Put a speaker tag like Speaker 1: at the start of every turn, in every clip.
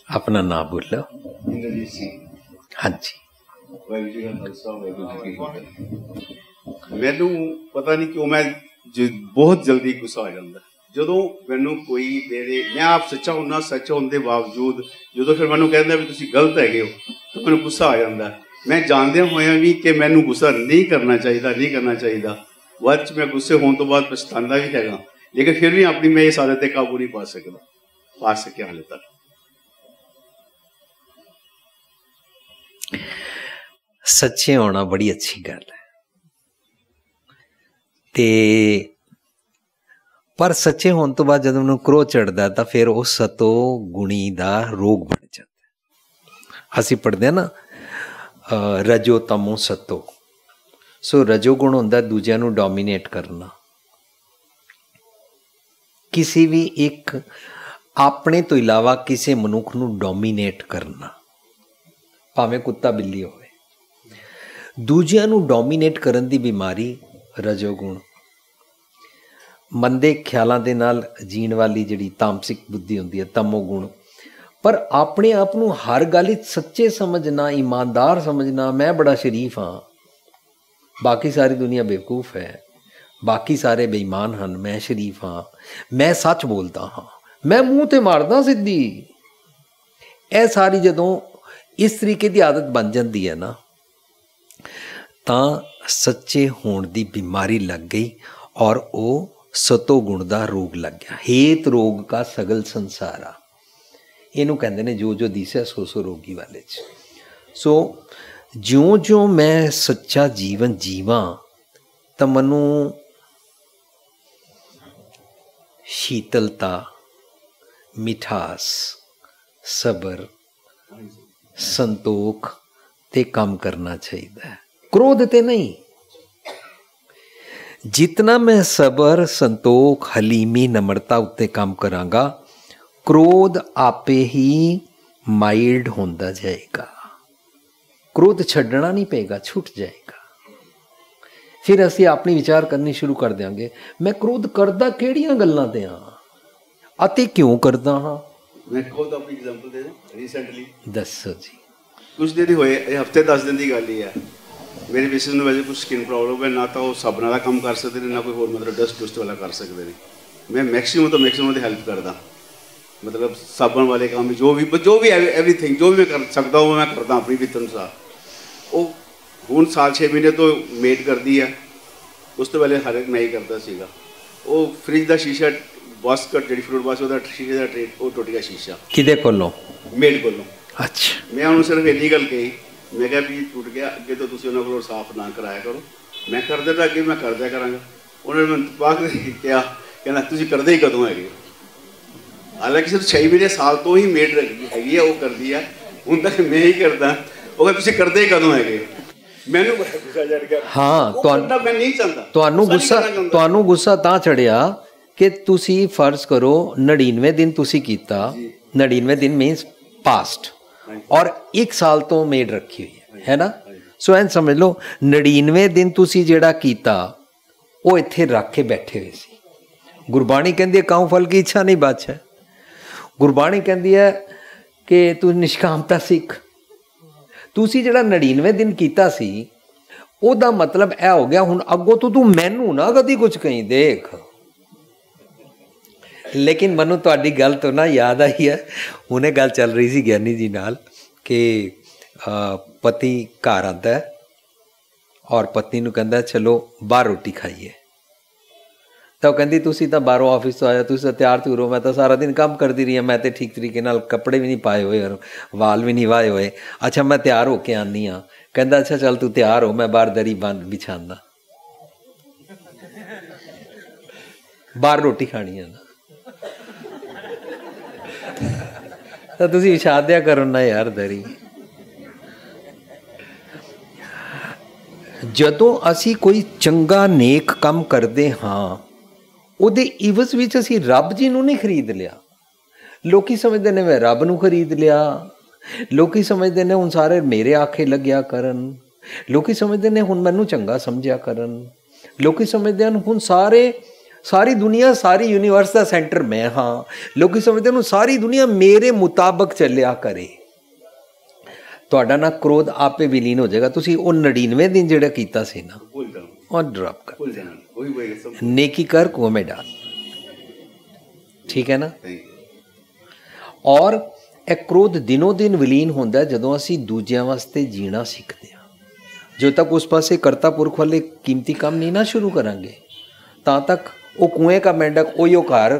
Speaker 1: अपना नाम बोलो।
Speaker 2: इंद्रजीत सिंह।
Speaker 1: हाँ जी।
Speaker 2: वाहिगुरू जी का खालसा वाहिगुरू जी की फतेह। मैनू पता नहीं क्यों मैं बहुत जल्दी गुस्सा आ जाता ਜਦੋਂ ਮੈਨੂੰ ਕੋਈ ਮੇਰੇ मैं आप सच्चा होना सच होने के बावजूद जो फिर मैं कहता भी तुम गलत है तो मैं गुस्सा आ जाता। मैं जानदे होया भी कि मैनू गुस्सा नहीं करना चाहिए बाद च मैं गुस्से होने तो बाद पछतांदा भी हैगा, लेकिन फिर भी अपनी मैं इस आदत काबू नहीं पा सकिया हाले तक।
Speaker 1: सच्चे होना बड़ी अच्छी गल है ते पर सच्चे होने तो बाद जब उन्होंने क्रोध चढ़ता तो फिर वो सतो गुणी का रोग बन जाता। असी पढ़ते हैं ना रजो तमो सतो। सो रजो गुण होंदा दूजिया नू डोमीनेट करना, किसी भी एक अपने तो इलावा किसी मनुख नू डोमीनेट करना, भावें कुत्ता बिल्ली होवे। दूजिया नू डोमीनेट करन दी बीमारी रजोगुण, मंदे ख्यालों के नाल जीण वाली जिहड़ी तामसिक बुद्धि होंदी है तमोगुण। पर अपने आप नू हर गल सच्चे समझना, ईमानदार समझना, मैं बड़ा शरीफ हाँ, बाकी सारी दुनिया बेवकूफ़ है, बाकी सारे बेईमान हैं, मैं शरीफ हाँ, मैं सच बोलता हाँ, मैं मूँह ते मारदा सीधी। यह सारी जदों इस तरीके की आदत बन जाती है ना तो सच्चे होने की बीमारी लग गई और वो सतो गुण का रोग लग गया। हेत रोग का सगल संसारा, इनू कहते ने जो जो दिसै सो सो रोगी वाले च। सो ज्यों ज्यों मैं सच्चा जीवन जीवां तो मनु शीतलता, मिठास, सबर, संतोख ते काम करना चाहिए, क्रोध ते नहीं। जितना मैं सबर, संतोख, हलीमी, नम्रता उत्ते काम करांगा, क्रोध आपे ही माइल्ड होंदा जाएगा। क्रोध छड्डना नहीं पेगा, छुट जाएगा। फिर असी अपनी विचार करनी शुरू कर देंगे, मैं क्रोध करदा किहड़ियां गल्लां ते हां अते क्यों करदा हां।
Speaker 2: मैं खुद अपनी एग्जांपल दे दूं। रिसेंटली
Speaker 1: दसो जी।
Speaker 2: कुछ दिन होए, हफ्ते 10 दिन की गल ही है। मेरी मिसिस ਨੂੰ वैसे कुछ स्किन प्रॉब्लम है, ना तो वो साबना का काम कर सकते हैं ना कोई होर मतलब डस्ट डुस्ट वाला कर सकते हैं। मैं मैक्सीमम की हेल्प करदा, मतलब साबन वाले काम जो भी एवरीथिंग जो भी मैं कर सकता हूँ मैं करदा अपनी वित्त अनुसार। वो हुण साल 6 महीने तो मेड करती है, उस तो पहले हर एक मैं ही करता सीगा। वो फ्रिज का शीशा बास्कट जी फ्रूट बास्कट का शीशे का ट्रे वो टुट गया शीशा।
Speaker 1: किदे कोलों?
Speaker 2: मेड कोलों।
Speaker 1: अच्छा।
Speaker 2: मैं उन्होंने सिर्फ इन्नी गल कही, मैं क्या भी टूट गया अगे तो तुम उन्होंने को साफ ना कराया करो, मैं कर देता अगे मैं कर दिया कराँगा। उन्होंने मैं बाग क्या कहना तुम करते ही कदों है। हालांकि सिर्फ 6 महीने साल तो ही मेड हैगी है वो कर दी है, हूँ तक मैं ही करता। वो तुम करते ही कदों है, मैनू गुस्सा चढ़ गया। हाँ मैं नहीं चाहता।
Speaker 1: तुहानू गुस्सा तां चढ़िया कि तुसी फर्ज करो 99 दिन तुसी कीता, 99 दिन मीनस पास्ट, और 1 साल तो मेड रखी हुई है ना। सो एन समझ लो 99 दिन तुसी जेड़ा कीता वो इत्थे रख के बैठे हुए सी। गुरबाणी कहती है काऊ फल की इच्छा नहीं बादशाह। गुरबाणी कहती है कि तू निष्कामता सीख। तुसी जेड़ा 99 दिन कीता सी ओदा मतलब यह हो गया हुण अगों तो तू मैनू ना कदी कुछ कहीं देख। लेकिन मनु तुहाडी गल तो ना याद आई है, उन्हें गल चल रही सी ज्ञानी जी नाल कि पति घर आता है और पत्नी नूं कहंदा चलो बाहर रोटी खाइए, तो कहती तुसी तो बाहरों ऑफिस तो आया, तुसी तो तैयार त्यूर हो, मैं तो सारा दिन काम करती रही, मैं तो ठीक तरीके नाल कपड़े भी नहीं पाए हुए और वाल भी नहीं वाए हुए। अच्छा मैं तैयार होके आनी हाँ, कहंदा अच्छा चल तू तैयार हो मैं बाहर दरी बंद बिछाना, बाहर रोटी खानी है ना, तो तुसी विछा दिया करो ना यार दरी। जदों असी कोई चंगा नेक काम करते हाँ उहदे इवज विच असी रब जी नूं नहीं खरीद लिया। लोकी समझते ने मैं रब नूं खरीद लिया, लोकी समझते ने हुण सारे मेरे आखे लग्या करन, लोकी समझते ने हुण मैनूं चंगा समझिया करन, लोकी समझते हैं हुण सारे ਸਾਰੀ ਦੁਨੀਆ, ਸਾਰੀ ਯੂਨੀਵਰਸ ਦਾ ਸੈਂਟਰ ਮੈਂ ਹਾਂ। ਲੋਕੀ ਸਮਝਦੇ ਨੂੰ ਸਾਰੀ ਦੁਨੀਆ ਮੇਰੇ ਮੁਤਾਬਕ ਚੱਲਿਆ ਕਰੇ। ਤੁਹਾਡਾ ਨਾ ਕ੍ਰੋਧ ਆਪੇ ਵਿਲੀਨ ਹੋ ਜਾਏਗਾ। ਤੁਸੀਂ ਉਹ 99 ਦਿਨ ਜਿਹੜਾ ਕੀਤਾ ਸੀ ਨਾ ਉਹ ਡ੍ਰੌਪ ਕਰ, ਨੇਕੀ ਕਰ ਕੁਵੇਂ ਡਾਲ, ਠੀਕ ਹੈ ਨਾ। ਔਰ ਇਹ ਕ੍ਰੋਧ ਦਿਨੋਂ ਦਿਨ ਵਿਲੀਨ ਹੁੰਦਾ ਜਦੋਂ ਅਸੀਂ ਦੂਜਿਆਂ ਵਾਸਤੇ ਜੀਣਾ ਸਿੱਖਦੇ ਹਾਂ। ਜਦੋਂ ਤੱਕ ਉਸ ਪਾਸੇ ਕਰਤਾ ਪੁਰਖ ਵਾਲੇ ਕੀਮਤੀ ਕੰਮ ਨਹੀਂ ਨਾ ਸ਼ੁਰੂ ਕਰਾਂਗੇ, ਤਾਂ ਤੱਕ ਉਹ ਕੁएं का मेंढक, ਉਹੀਓ ਘਰ,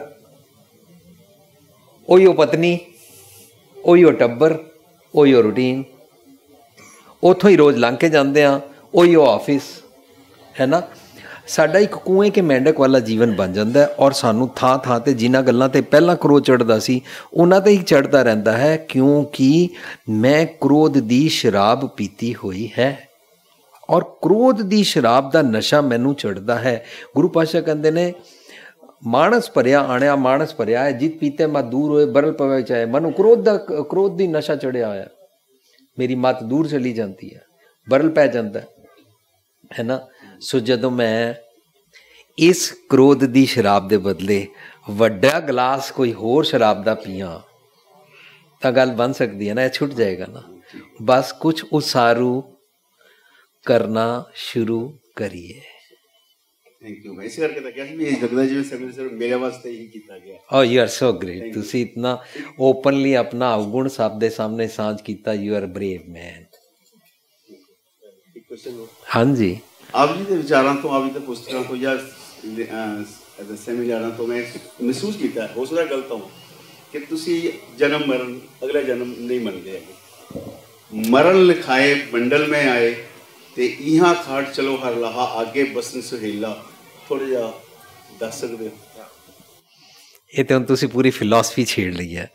Speaker 1: ਉਹੀਓ ਪਤਨੀ, ਉਹੀਓ ਟੱਬਰ, ਉਹੀਓ ਰੂਟੀਨ, ਉੱਥੋਂ ਹੀ ਰੋਜ਼ ਲੰਘ ਕੇ ਜਾਂਦੇ ਹਾਂ, ਉਹੀਓ ਆਫਿਸ, ਹੈ ਨਾ। ਸਾਡਾ ਇੱਕ ਕੁएं के मेंढक ਵਾਲਾ ਜੀਵਨ ਬਣ ਜਾਂਦਾ ਹੈ। ਔਰ ਸਾਨੂੰ ਥਾਂ ਥਾਂ 'ਤੇ ਜਿਨ੍ਹਾਂ ਗੱਲਾਂ 'ਤੇ ਪਹਿਲਾਂ ਕ੍ਰੋਧ ਚੜ੍ਹਦਾ ਸੀ ਉਹਨਾਂ 'ਤੇ ਹੀ ਚੜ੍ਹਦਾ ਰਹਿੰਦਾ ਹੈ, ਕਿਉਂਕਿ ਮੈਂ ਕ੍ਰੋਧ ਦੀ ਸ਼ਰਾਬ ਪੀਤੀ ਹੋਈ ਹੈ। ਔਰ ਕ੍ਰੋਧ ਦੀ ਸ਼ਰਾਬ ਦਾ ਨਸ਼ਾ ਮੈਨੂੰ ਚੜ੍ਹਦਾ ਹੈ। ਗੁਰੂ ਪਾਤਸ਼ਾਹ ਕਹਿੰਦੇ ਨੇ, ਮਾਨਸ ਭਰਿਆ ਆਣਿਆ ਮਾਨਸ ਭਰਿਆ ਹੈ, ਜਿਤ ਪੀਤੇ ਮਤ ਦੂਰ ਹੋਏ ਬਰਲ ਪਵੇ ਚਾਹੇ। ਮੈਨੂੰ ਕ੍ਰੋਧ ਦੀ ਨਸ਼ਾ ਚੜ੍ਹਿਆ ਹੋਇਆ, ਮੇਰੀ ਮੱਤ ਦੂਰ ਚਲੀ ਜਾਂਦੀ ਹੈ, ਬਰਲ ਪੈ ਜਾਂਦਾ ਹੈ ਨਾ। ਸੋ ਜਦੋਂ ਮੈਂ ਇਸ ਕ੍ਰੋਧ ਦੀ ਸ਼ਰਾਬ ਦੇ ਬਦਲੇ ਵੱਡਾ ਗਲਾਸ ਕੋਈ ਹੋਰ ਸ਼ਰਾਬ ਦਾ ਪੀਆਂ ਤਾਂ ਗੱਲ ਬਣ ਸਕਦੀ ਹੈ ਨਾ, ਇਹ ਛੁੱਟ ਜਾਏਗਾ ਨਾ। ਬਸ ਕੁਛ ਉਸਾਰੂ करना शुरू करिए।
Speaker 2: Thank you. मैं इस करके तो क्या भी ये लगता है जिਵੇਂ ਸਿਰਫ ਮੇਰੇ ਵਾਸਤੇ ਹੀ ਕੀਤਾ ਗਿਆ।
Speaker 1: Oh you are so great. ਤੁਸੀਂ ਇਤਨਾ ਓਪਨਲੀ ਆਪਣਾ ਅਵਗੁਣ ਸਭ ਦੇ ਸਾਹਮਣੇ ਸਾਂਝ ਕੀਤਾ। You are brave man.
Speaker 2: ਇੱਕ ਕੁਐਸਚਨ
Speaker 1: ਹਾਂਜੀ,
Speaker 2: ਆਪ ਜੀ ਦੇ ਵਿਚਾਰਾਂ ਤੋਂ, ਆਪ ਜੀ ਦੇ ਪੁਸਤਕਾਂ ਤੋਂ ਜਾਂ ਸੈਮੀਨਾਰਾਂ ਤੋਂ ਮੈਂ ਮਹਿਸੂਸ ਕੀਤਾ, ਹੋ ਸਕਦਾ ਗਲਤ ਹਾਂ, ਕਿ ਤੁਸੀਂ ਜਨਮ ਮਰਨ ਅਗਲਾ ਜਨਮ ਨਹੀਂ ਮੰਨਦੇ ਹੈਗੇ। ਮਰਨ ਲਿਖਾਏ ਬੰਡਲ में आए ਤੇ ਇਹਾਂ ਖਾਟ ਚਲੋ ਹਰ ਲਾਹਾ ਅੱਗੇ ਬਸਨ ਸੁਹੇਲਾ, ਥੋੜ੍ਹਾ ਜਿਹਾ ਦੱਸ ਸਕਦੇ ਹੋ?
Speaker 1: ਇਹ ਤਾਂ ਹੁਣ ਤੁਸੀਂ ਪੂਰੀ ਫਿਲਾਸਫੀ ਛੇੜ ਲਈ ਹੈ।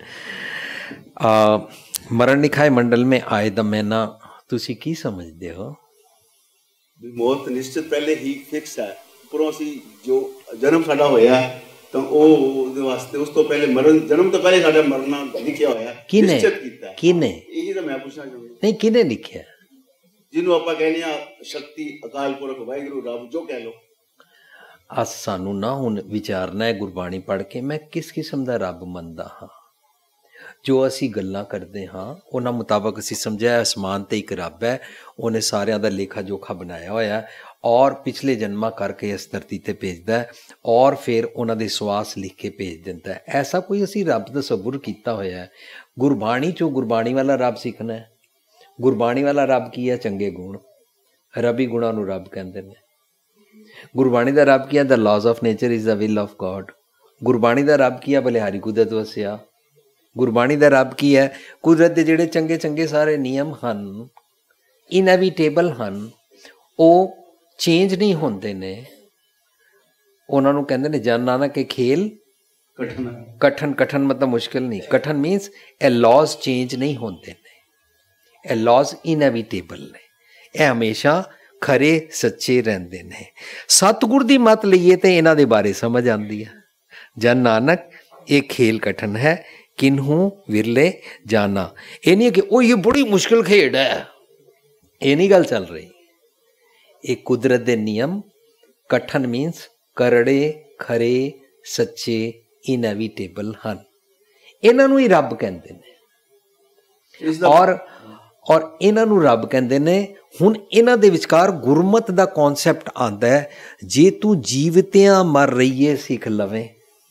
Speaker 1: ਮਰਨ ਲਿਖਾਏ ਮੰਡਲ में आए ਦਾ ਮੈਨਾ ਤੁਸੀਂ ਕੀ ਸਮਝਦੇ ਹੋ?
Speaker 2: ਮੌਤ ਨਿਸ਼ਚਿਤ ਪਹਿਲੇ ਹੀ ਫਿਕਸ ਹੈ। ਉੱਪਰੋਂ ਅਸੀਂ ਜੋ ਜਨਮ ਸਾਡਾ ਹੋਇਆ ਤਾਂ ਉਹ ਉਹਦੇ ਵਾਸਤੇ ਉਸ ਤੋਂ ਪਹਿਲੇ ਮਰਨ, ਜਨਮ ਤੋਂ ਪਹਿਲੇ ਸਾਡਾ ਮਰਨਾ ਲਿਖਿਆ ਹੋਇਆ, ਨਿਸ਼ਚਿਤ ਕੀਤਾ।
Speaker 1: ਕਿਹਨੇ?
Speaker 2: ਇਹੀ ਤਾਂ ਮੈਂ ਪੁੱਛਣਾ ਚਾਹੁੰਦਾ।
Speaker 1: ਨਹੀਂ, ਕਿਹਨੇ ਲਿਖਿਆ?
Speaker 2: ਜਿਹਨੂੰ ਆਪਾਂ ਕਹਿੰਦੇ ਆ ਸ਼ਕਤੀ, ਅਕਾਲ ਪੁਰਖ, ਵਾਹਿਗੁਰੂ, ਰੱਬ, ਜੋ ਕਹਿ ਲਓ।
Speaker 1: ਸਾਨੂੰ ਨਾ ਹੁਣ ਵਿਚਾਰਨਾ ਹੈ ਗੁਰਬਾਣੀ ਪੜ੍ਹ ਕੇ ਮੈਂ ਕਿਸ ਕਿਸਮ ਦਾ ਰੱਬ ਮੰਨਦਾ ਹਾਂ। ਜੋ ਅਸੀਂ ਗੱਲਾਂ ਕਰਦੇ ਹਾਂ ਉਹਨਾਂ ਮੁਤਾਬਕ ਅਸੀਂ ਸਮਝਿਆ ਅਸਮਾਨ 'ਤੇ ਇੱਕ ਰੱਬ ਹੈ, ਉਹਨੇ ਸਾਰਿਆਂ ਦਾ ਲੇਖਾ ਜੋਖਾ ਬਣਾਇਆ ਹੋਇਆ ਔਰ ਪਿਛਲੇ ਜਨਮਾਂ ਕਰਕੇ ਇਸ ਧਰਤੀ 'ਤੇ ਭੇਜਦਾ ਹੈ ਔਰ ਫਿਰ ਉਹਨਾਂ ਦੇ ਸਵਾਸ ਲਿਖ ਕੇ ਭੇਜ ਦਿੰਦਾ ਹੈ। ਐਸਾ ਕੋਈ ਅਸੀਂ ਰੱਬ ਦਾ ਤਸੱਵੁਰ ਕੀਤਾ ਹੋਇਆ ਹੈ। ਗੁਰਬਾਣੀ 'ਚੋਂ ਗੁਰਬਾਣੀ ਵਾਲਾ ਰੱਬ ਸਿੱਖਣਾ ਹੈ। ਗੁਰਬਾਣੀ ਵਾਲਾ ਰੱਬ ਕੀ ਹੈ? ਚੰਗੇ ਗੁਣ, ਰੱਬੀ ਗੁਣਾਂ ਨੂੰ ਰੱਬ ਕਹਿੰਦੇ ਨੇ। ਗੁਰਬਾਣੀ ਦਾ ਰੱਬ ਕੀ ਹੈ? The laws of nature is the will of God. Gurbani ਦਾ ਰੱਬ ਕੀ ਹੈ? ਬਲਿਹਾਰੀ ਕੁਦਰਤ ਵਸਿਆ। ਗੁਰਬਾਣੀ ਦਾ ਰੱਬ ਕੀ ਹੈ? ਕੁਦਰਤ ਦੇ ਜਿਹੜੇ ਚੰਗੇ ਚੰਗੇ ਸਾਰੇ ਨਿਯਮ ਹਨ, ਇਨਐਵੀਟੇਬਲ ਹਨ, ਉਹ ਚੇਂਜ ਨਹੀਂ ਹੁੰਦੇ ਨੇ। ਉਹਨਾਂ ਨੂੰ ਕਹਿੰਦੇ ਨੇ ਜਨ ਨਾਨਕ ਇਹ ਖੇਲ ਕਠਨ। ਕਠਨ ਮਤਲਬ ਮੁਸ਼ਕਿਲ ਨਹੀਂ, ਕਠਨ ਮੀਨਸ ਇਹ ਲਾਜ਼ ਚੇਂਜ ਨਹੀਂ ਹੁੰਦੇ ਨੇ, ਇਹ ਲਾਜ਼ ਇਨਐਵੀਟੇਬਲ ਨੇ, ਇਹ ਹਮੇਸ਼ਾ ਖਰੇ ਸੱਚੇ ਰਹਿੰਦੇ ਨੇ। ਸਤਿਗੁਰ ਦੀ ਮੱਤ ਲਈਏ ਤੇ ਇਹਨਾਂ ਦੇ ਬਾਰੇ ਸਮਝ ਆਉਂਦੀ ਹੈ। ਜਨ ਨਾਨਕ ਇਹ ਖੇਲ ਕਠਨ ਹੈ, ਕਿਨਹੂ ਵਿਰਲੇ ਜਾਣਾ। ਇਹ ਨਹੀਂ ਕਿ ਉਹ ਇਹ ਬੜੀ ਮੁਸ਼ਕਿਲ ਖੇਡ ਹੈ, ਇਹ ਨਹੀਂ ਗੱਲ ਚੱਲ ਰਹੀ। ਇਹ ਕੁਦਰਤ ਦੇ ਨਿਯਮ, ਕਠਨ ਮੀਨਸ ਕਰੜੇ, ਖਰੇ, ਸੱਚੇ, ਇਨਐਵੀਟੇਬਲ ਹਨ। ਇਹਨਾਂ ਨੂੰ ਹੀ ਰੱਬ ਕਹਿੰਦੇ ਨੇ ਔਰ ਇਹਨਾਂ ਨੂੰ ਰੱਬ ਕਹਿੰਦੇ ਨੇ। ਹੁਣ ਇਹਨਾਂ ਦੇ ਵਿਚਕਾਰ ਗੁਰਮਤ ਦਾ ਕੌਨਸੈਪਟ ਆਉਂਦਾ ਹੈ, ਜੇ ਤੂੰ ਜੀਵਤਿਆਂ ਮਰ ਰਹੀਏ ਸਿੱਖ ਲਵੇਂ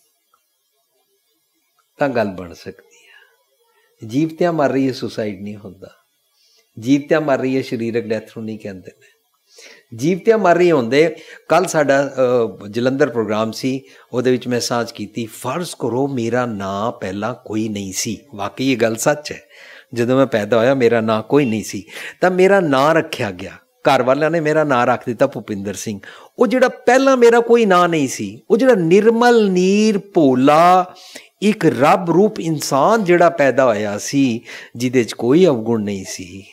Speaker 1: ਤਾਂ ਗੱਲ ਬਣ ਸਕਦੀ ਹੈ। ਜੀਵਤਿਆਂ ਮਰ ਰਹੀਏ ਸੁਸਾਈਡ ਨਹੀਂ ਹੁੰਦਾ। ਜੀਵਤਿਆਂ ਮਰ ਰਹੀਏ ਸਰੀਰਕ ਡੈਥ ਨੂੰ ਨਹੀਂ ਕਹਿੰਦੇ ਨੇ। ਜੀਵਤਿਆਂ ਮਰ ਰਹੀ ਹੁੰਦੇ। ਕੱਲ੍ਹ ਸਾਡਾ ਜਲੰਧਰ ਪ੍ਰੋਗਰਾਮ ਸੀ, ਉਹਦੇ ਵਿੱਚ ਮੈਂ ਸਾਂਝ ਕੀਤੀ, ਫਰਜ਼ ਕਰੋ ਮੇਰਾ ਨਾਂ ਪਹਿਲਾਂ ਕੋਈ ਨਹੀਂ ਸੀ। ਵਾਕਈ ਇਹ ਗੱਲ ਸੱਚ ਹੈ। ਜਦੋਂ ਮੈਂ ਪੈਦਾ ਹੋਇਆ ਮੇਰਾ ਨਾਂ ਕੋਈ ਨਹੀਂ ਸੀ, ਤਾਂ ਮੇਰਾ ਨਾਂ ਰੱਖਿਆ ਗਿਆ। ਘਰ ਵਾਲਿਆਂ ਨੇ ਮੇਰਾ ਨਾਂ ਰੱਖ ਦਿੱਤਾ ਭੁਪਿੰਦਰ ਸਿੰਘ। ਉਹ ਜਿਹੜਾ ਪਹਿਲਾਂ ਮੇਰਾ ਕੋਈ ਨਾਂ ਨਹੀਂ ਸੀ, ਉਹ ਜਿਹੜਾ ਨਿਰਮਲ ਨੀਰ ਭੋਲਾ ਇੱਕ ਰੱਬ ਰੂਪ ਇਨਸਾਨ ਜਿਹੜਾ ਪੈਦਾ ਹੋਇਆ ਸੀ, ਜਿਹਦੇ 'ਚ ਕੋਈ ਅਵਗੁਣ ਨਹੀਂ ਸੀ,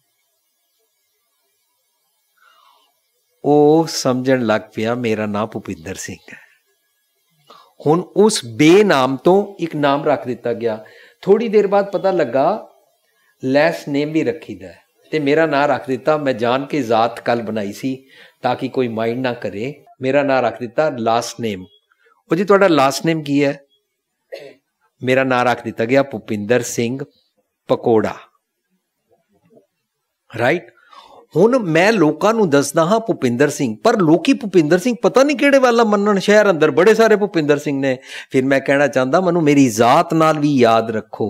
Speaker 1: ਉਹ ਸਮਝਣ ਲੱਗ ਪਿਆ ਮੇਰਾ ਨਾਂ ਭੁਪਿੰਦਰ ਸਿੰਘ ਹੈ। ਹੁਣ ਉਸ ਬੇਨਾਮ ਤੋਂ ਇੱਕ ਨਾਮ ਰੱਖ ਦਿੱਤਾ ਗਿਆ। ਥੋੜ੍ਹੀ ਦੇਰ ਬਾਅਦ ਪਤਾ ਲੱਗਾ ਲੈਸ ਨੇਮ ਵੀ ਰੱਖੀਦਾ ਹੈ, ਤੇ ਮੇਰਾ ਨਾਂ ਰੱਖ ਦਿੱਤਾ। ਮੈਂ ਜਾਣ ਕੇ ਜ਼ਾਤ ਕੱਲ ਬਣਾਈ ਸੀ ਤਾਂ ਕਿ ਕੋਈ ਮਾਈਂਡ ਨਾ ਕਰੇ। ਮੇਰਾ ਨਾਂ ਰੱਖ ਦਿੱਤਾ ਲਾਸਟ ਨੇਮ, ਉਹ ਜੀ ਤੁਹਾਡਾ ਲਾਸਟ ਨੇਮ ਕੀ ਹੈ? ਮੇਰਾ ਨਾਂ ਰੱਖ ਦਿੱਤਾ ਗਿਆ ਭੁਪਿੰਦਰ ਸਿੰਘ ਪਕੌੜਾ, ਰਾਈਟ। ਹੁਣ ਮੈਂ ਲੋਕਾਂ ਨੂੰ ਦੱਸਦਾ ਹਾਂ ਭੁਪਿੰਦਰ ਸਿੰਘ, ਪਰ ਲੋਕੀ ਭੁਪਿੰਦਰ ਸਿੰਘ ਪਤਾ ਨਹੀਂ ਕਿਹੜੇ ਵਾਲਾ ਮੰਨਣ। ਸ਼ਹਿਰ ਅੰਦਰ ਬੜੇ ਸਾਰੇ ਭੁਪਿੰਦਰ ਸਿੰਘ ਨੇ। ਫਿਰ ਮੈਂ ਕਹਿਣਾ ਚਾਹੁੰਦਾ, ਮੈਨੂੰ ਮੇਰੀ ਜ਼ਾਤ ਨਾਲ ਵੀ ਯਾਦ ਰੱਖੋ,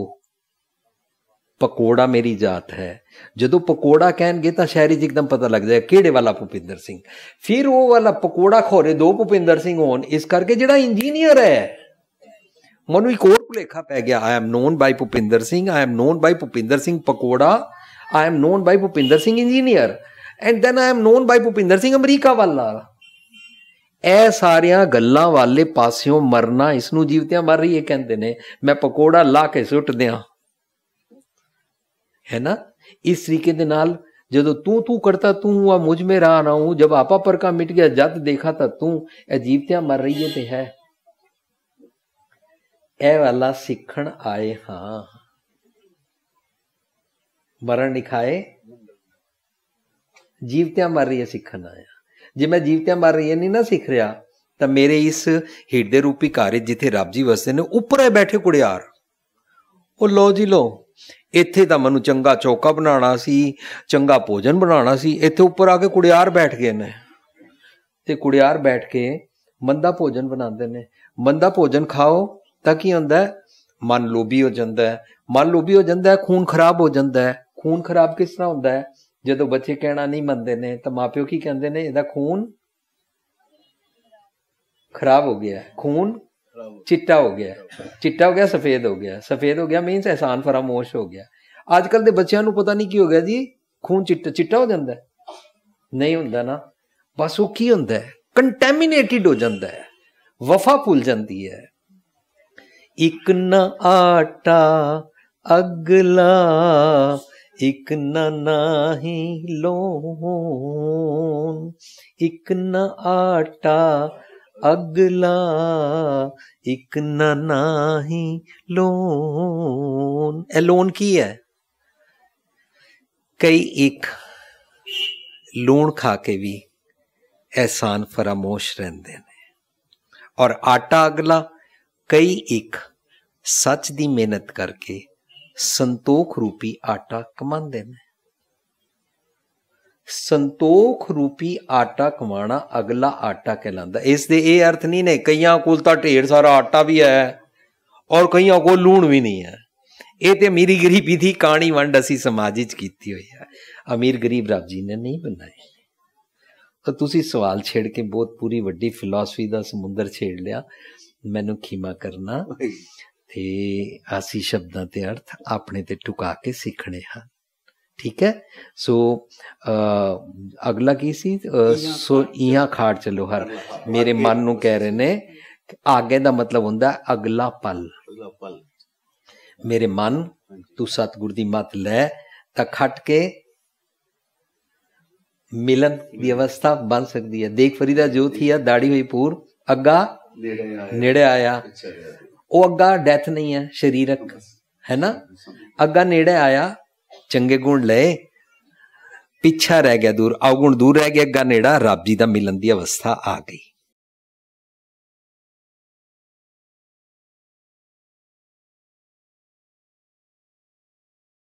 Speaker 1: ਪਕੌੜਾ ਮੇਰੀ ਜ਼ਾਤ ਹੈ। ਜਦੋਂ ਪਕੌੜਾ ਕਹਿਣਗੇ ਤਾਂ ਸ਼ਹਿਰੀ 'ਚ ਇੱਕਦਮ ਪਤਾ ਲੱਗ ਜਾਏ ਕਿਹੜੇ ਵਾਲਾ ਭੁਪਿੰਦਰ ਸਿੰਘ। ਫਿਰ ਉਹ ਵਾਲਾ ਪਕੌੜਾ ਖੋਰੇ ਦੋ ਭੁਪਿੰਦਰ ਸਿੰਘ ਹੋਣ, ਇਸ ਕਰਕੇ ਜਿਹੜਾ ਇੰਜੀਨੀਅਰ ਹੈ, ਮੈਨੂੰ ਇੱਕ ਹੋਰ ਭੁਲੇਖਾ ਪੈ ਗਿਆ। I am known by Bhupinder Singh, I am known by Bhupinder Singh Pakora, I am known by Bhupinder Singh engineer, and then I am known by Bhupinder Singh America ਵਾਲਾ। ਇਹ ਸਾਰੀਆਂ ਗੱਲਾਂ ਵਾਲੇ ਪਾਸਿਓਂ ਮਰਨਾ, ਇਸਨੂੰ ਜੀਵਤਿਆਂ ਮਰ ਰਹੀ ਹੈ ਕਹਿੰਦੇ ਨੇ। ਮੈਂ ਪਕੌੜਾ ਲਾ ਕੇ ਸੁੱਟ ਦਿਆਂ, है ना। इस तरीके के नाल जदों तू तू करता तू हुआ मुझ में रहा ना हूं, जब आपा पर का मिट गया जद देखा था तू, अजीबतियां मर रही है ते है। ए वाला सीखण आए हाँ, मरण नहीं खाए, जीवतियां मर रही है सीखण आया। जे मैं जीवतियां मर रही है नहीं ना सीख रहा, तो मेरे इस हिरदे रूपी घर जिथे रब जी वसदे ने, उपर बैठे कुड़ियार, ओ लो जी लो, इत्थे तां मैनूं चंगा चौका बनाना सी, चंगा भोजन बनाना सी, इत्थे उपर आके कुड़ियार बैठ गए ने, ते कुड़ियार बैठ के मंदा भोजन बनाते ने। मंदा भोजन खाओ तां की हुंदा है, मन लोभी हो जाता है। मन लोभी हो जाता है, खून खराब हो जाता है। खून खराब किस तरह होंदा है? जदों बच्चे कहना नहीं मनते ने तां माँ प्यो की कहते ने, इहदा खून खराब हो गया, खून चिट्टा हो गया, चिट्टा हो गया, सफेद हो गया। सफेद हो गया मीनस एहसान फरामोश हो गया। अजकल के बच्चों को पता नहीं की हो गया जी, खून चिट्टा चिट्टा हो जाता है, नहीं होंदा ना। बस वो की होंदा है, कंटैमिनेटेड हो जाता है, वफा भुल जाती है। एक न आटा अगला, एक न नाही लोन, एक न आटा अगला, एक न नाही लोन। ए लोन की है? कई एक लूण खा के भी एहसान फरामोश रहंदे ने, और आटा अगला, कई एक सच दी मेहनत करके संतोख रूपी आटा कमांदे ने। संतोख रूपी आटा कमाना अगला आटा कहलांदा। इस दे ये अर्थ नहीं ने कईयां कोल तां ढेर सारा आटा भी है और कईयां कोल लूण भी नहीं है। ये ते अमीरी गरीबी दी कहानी वंड असी समाज विच कीती होई है, अमीर गरीब रब जी ने नहीं बनाए। तो तुसी सवाल छेड़ के बहुत पूरी वड्डी फिलॉसफी दा समुंदर छेड़ लिया, मैनू खीमा करना। ते आसी शब्दां ते अर्थ अपने ते टुका के सीखने हैं, ठीक है। सो अगला की सी, सो इहां खाड़ चलो हर, मेरे मन नू कह रहे ने आगे दा मतलब हुंदा अगला पल। मेरे मन तू सतगुर दी मत लै तां खट के मिलन दी अवस्था बन सकती है। देख फरीदा जो थी है दाड़ी हुई पूर, अग्गा नेड़े आया। वो अग्गा डेथ नहीं है शरीरक, है ना। अग्गा नेड़े आया, चंगे गुण ले, पिछा रह गया दूर, अवगुण दूर रह गया, अग्गा नेड़ा रब जी दा मिलन दी अवस्था आ गई।